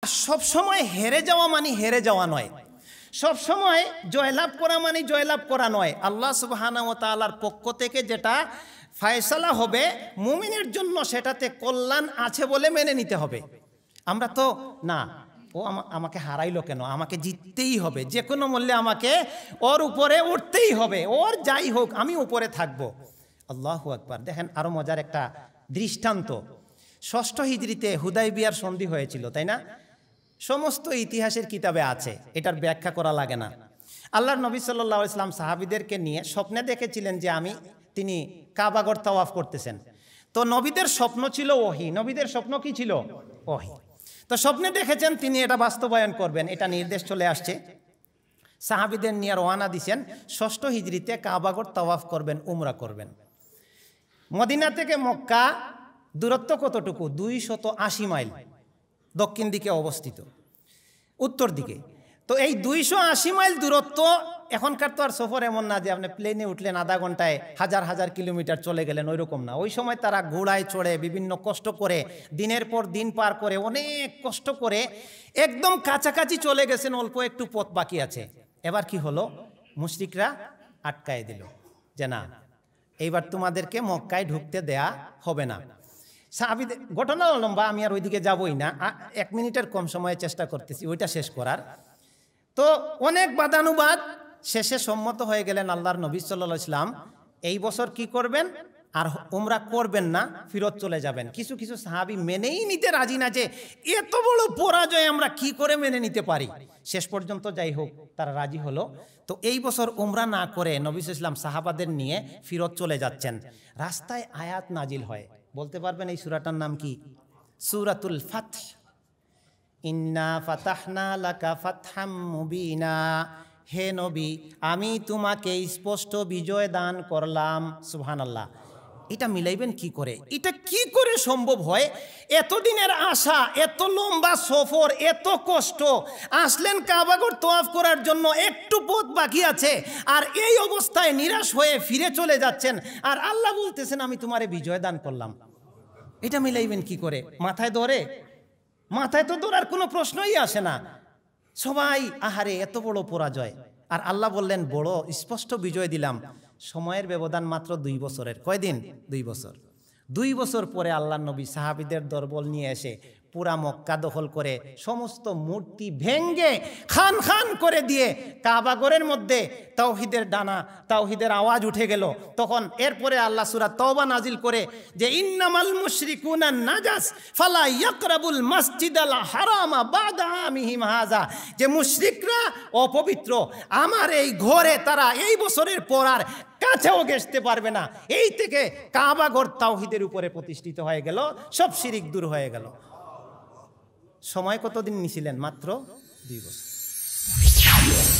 সব সময় হেরে যাওয়া মানে হেরে যাওয়া নয়, সব সময় জয়লাভ করা মানে জয়লাভ করা নয়। আল্লাহ সুবহানাহু ওয়া তাআলার পক্ষ থেকে যেটা ফয়সালা হবে মুমিনের জন্য সেটাতে কল্যাণ আছে বলে মেনে নিতে হবে। আমরা তো না, ও আমাকে হারাইলো কেন, আমাকে জিততেই হবে, যে কোনো মূল্যে আমাকে ওর উপরে উঠতেই হবে, ওর যাই হোক আমি উপরে থাকবো। আল্লাহু আকবার। দেখেন আরো মজার একটা দৃষ্টান্ত, ৬ষ্ঠ হিজরিতে হুদাইবিয়ার সন্ধি হয়েছিল, তাই না? সমস্ত ইতিহাসের কিতাবে আছে, এটার ব্যাখ্যা করা লাগে না। আল্লাহর নবী সাল্লাল্লাহু আলাইহি ওয়াসাল্লাম সাহাবীদেরকে নিয়ে স্বপ্নে দেখেছিলেন যে তিনি কাবাগর তাওয়াফ করতেছেন। তো নবীদের স্বপ্ন ছিল ওহী, নবীদের স্বপ্ন কি ছিল? ওহী। তো স্বপ্নে দেখেছেন তিনি এটা বাস্তবায়ন করবেন, এটা নির্দেশ চলে আসছে। সাহাবীদের নিয়ে রওনা দিয়েছেন, ৬ষ্ঠ হিজরিতে কাবাগর তাওয়াফ করবেন, উমরা করবেন। মদিনা থেকে মক্কা দূরত্ব কতটুকু? ২৮০ মাইল, দক্ষিণ দিকে অবস্থিত, উত্তর দিকে। তো এই ২৮০ মাইল দূরত্ব, এখনকার তো আর সফর এমন না যে আপনি প্লেনে উঠলেন আধা ঘন্টায় হাজার হাজার কিলোমিটার চলে গেলেন, ওই রকম না। ওই সময় তারা ঘোড়ায় চড়ে বিভিন্ন কষ্ট করে দিনের পর দিন পার করে অনেক কষ্ট করে একদম কাছাকাছি চলে গেছেন, অল্প একটু পথ বাকি আছে। এবার কি হলো? মুশরিকরা আটকায় দিল যে না, এইবার তোমাদেরকে মক্কায় ঢুকতে দেয়া হবে না। সাহাবীদের ঘটনা লম্বা, আমি আর ওইদিকে যাবই না, 1 মিনিটের কম সময়ে চেষ্টা করতেছি ওইটা শেষ করার। তো অনেক বাদানুবাদ শেষে সম্মত হয়ে গেলেন আল্লাহর নবী সাল্লাল্লাহু আলাইহি ওয়াসাল্লাম, এই বছর কি করবেন, আর উমরা করবেন না, ফিরত চলে যাবেন। কিছু কিছু সাহাবী মেনেই নিতে রাজি না, যে এত বড় পরাজয় আমরা কি করে মেনে নিতে পারি। শেষ পর্যন্ত যাই হোক তারা রাজি হলো। তো এই বছর উমরা না করে নবী সাল্লাল্লাহু আলাইহি ওয়াসাল্লাম সাহাবাদের নিয়ে ফিরত চলে যাচ্ছেন। রাস্তায় আয়াত নাজিল হয়, বলতে পারবেন এই সূরাটার নাম কি? সূরাতুল ফাতহ। ইন্না ফাতাহনা লাকা ফাতহাম মুবিনা, হে নবী আমি তোমাকে স্পষ্ট বিজয় দান করলাম। সুবহানাল্লাহ। এটা মিলাইবেন কি করে? এটা কি করে সম্ভব হয়? এতদিনের আশা, এত লম্বা সফর, এত কষ্ট, আসলেন কাবাগর তাওয়াফ করার জন্য, একটু পথ বাকি আছে, আর এই অবস্থায় নিরাশ হয়ে ফিরে চলে যাচ্ছেন, আর আল্লাহ বলতেছেন আমি তোমারে বিজয় দান করলাম। এটা মিলাইবেন কি করে? মাথায় ধরে? মাথায় তো ধরার কোনো প্রশ্নই আসে না। সবাই আহারে এত বড় পরাজয়, আর আল্লাহ বললেন বড় স্পষ্ট বিজয় দিলাম। সময়ের ব্যবধান মাত্র 2 বছরের। কয়দিন? 2 বছর। 2 বছর পরে আল্লাহ নবী সাহাবীদের দরবল নিয়ে এসে পুরা মক্কা দখল করে সমস্ত মূর্তি ভেঙ্গে খান খান করে দিয়ে কাবাগরের মধ্যে তাওহীদের ডানা, তাওহীদের আওয়াজ উঠে গেল। তখন এরপরে আল্লাহ সূরা তাওবা নাজিল করে যে ইন্নামাল মুশরিকুনা নাজাস ফালা ইয়াকরাবুল মাসজিদাল হারামা বাদা আমিহিম হাযা, যে মুশরিকরা অপবিত্র, আমার এই ঘরে তারা এই বছরের পর আর কাছেও ঘেঁষতে পারবে না। এই থেকে কাবাগর তাওহীদের উপরে প্রতিষ্ঠিত হয়ে গেল, সব শিরিক দূর হয়ে গেল। সময় কতদিন নিছিলেন? মাত্র 2 বছর।